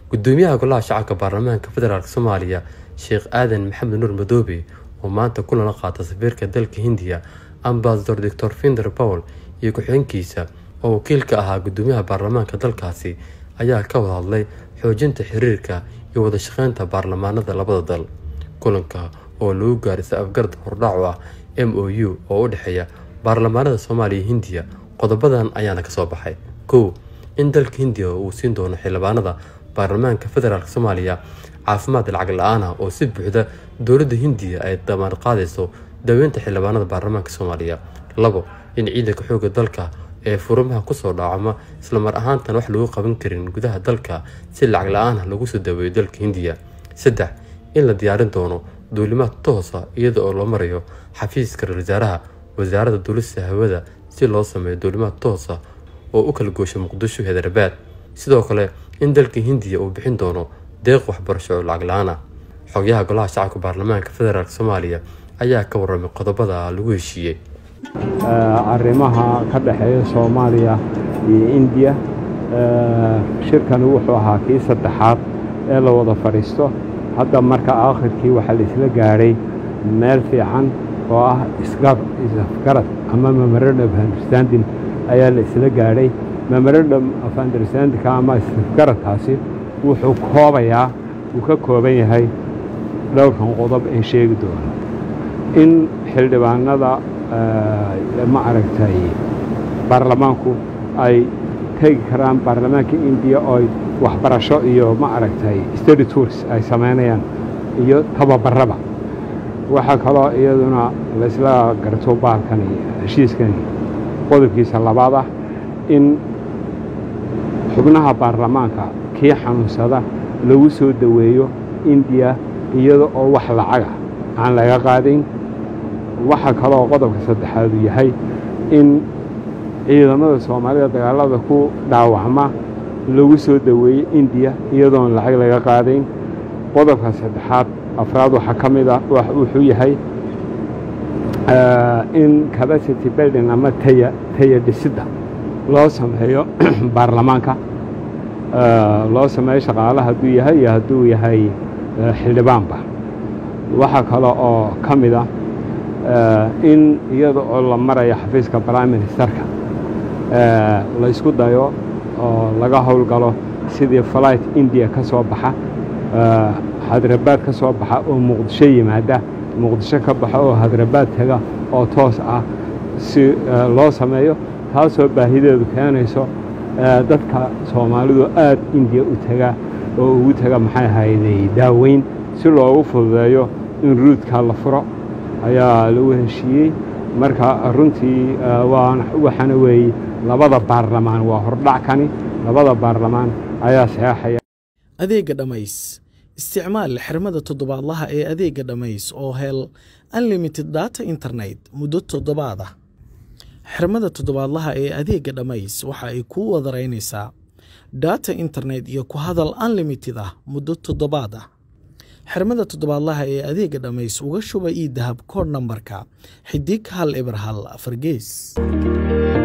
gudoomiyaha golaha shacabka baarlamaanka federaalk Soomaaliya Sheekh Aadan Maxamed Nuur Madoobe oo maanta kulan la qaatay safiirka dalka Hindiya Ambassador Dr. Finder Paul iyo ku-xigeenkiisa oo wakiil ka ahaa gudoomiyaha baarlamaanka dalkaasi ayaa ka wada hadlay xoojinta xiriirka iyo wada shaqeynta baarlamaanada labada dal. kulanka oo lagu gaaray afgarad hordhac ah MOU oo u dhaxeeya baarlamaanada Soomaaliya iyo Hindiya. qodobadan ayaana ka soo baxay: 1. in dalka Hindiya uu siin doono xildhibaanada baarlamaanka federaalk Soomaaliya caafimaad lacag la'aan ah oo si buuxda dowladda Hindiya ay damaanad qaadayso daweynta xildhibaanada baarlamaanka Soomaaliya. 2. in ciidanka xoogga dalka ee furmaha ku soo dhacama isla mar ahaantan wax lagu qaban karin gudaha dalka si lacag la'aan ah lagu soo daweeyo dalka Hindiya. 3. in la diyaarin doono duulimaad toos ah iyada oo loo marayo xafiiska wasaaraha wasaaradda duulista hawada si loo sameeyo duulimaad toos ah oo u kala goosho Muqdisho Hyderabad. sidoo kale in dalka Hindiya uu bixin doono deeq waxbarasho oo lacag la'aan ah. xogayaha golaha shacabka baarlamaanka federaalk Soomaaliya ayaa ka warramay qodobada lagu heshiiyay. arrimaha ka dhaxeeya Soomaaliya iyo Hindiya. shirkan wuxuu ahaa kii saddexaad ee la wada fariisto. hadda marka aakhirkii waxa la isla gaaray meel fiican oo ah isafgarad ama memorandum of understanding ayaa la isla gaaray. memorandum of understanding ama isafgaradkaasi wuxuu ka kooban yahay dhowrkan qodob ee sheegi doono in xildhibaanada baarlamaanku ay tegi karaan baarlamaanka Hindiya oo waxbarasho iyo study tours ay sameynayaan iyo tababaraba. waxa kaloo iyaduna la isla garto baalkan heshiiskan qodobkiisa labaad ah in xubnaha baarlamaanka kii xanuunsada lagu soo daweeyo Hindiya iyada oo wax lacag aan laga qaadin. waxa kaloo qodobka saddexaad yahay in ciidamada Soomaaliya dagaalada ku dhaawacma lagu soo daweeyo Hindiya iyadoo lacag laga qaadin. qodobka saddexaad afraad waxa kamid ah wuxuu yahay in capacity building ama taya dhisida loo sameeyo baarlamaanka loo sameeyo shaqaalaha hadduu yahay iyo hadduu yahay xildhibaanba. waxa kale oo kamid ah in iyada oo la marayo xafiiska prime ministerka la isku dayo oo laga howlgalo sidii flight India ka soo baxa Hyderabad ka soo baxa oo Muqdisho yimaada Muqdisho ka baxa oo Hyderabad taga oo toos ah si loo sameeyo taasoo baahideedu keenayso dadka Soomaalidu aad India u taga oo ugu taga daaweyn si loogu fududeeyo in ruudka la furo ayaa lagu heshiiyey. marka runtii waxana weeye labada baarlamaan waa hordhackani labada baarlamaan ayaa saxaxaya. adeega dhamays isticmaal xirmada toddobaadlaha ee adeega dhamays oo hel unlimited data internet muddo toddobaad ah. xirmada toddobaadlaha ee adeega dhamays waxa ay ku wadareynaysaa data internet iyo ku hadal unlimited ah muddo toddobaad ah. xirmada toddobaadlaha ee adeega dhamays uga shuba ii dahab kood nambarka xidig 1 eber 1 4 gees.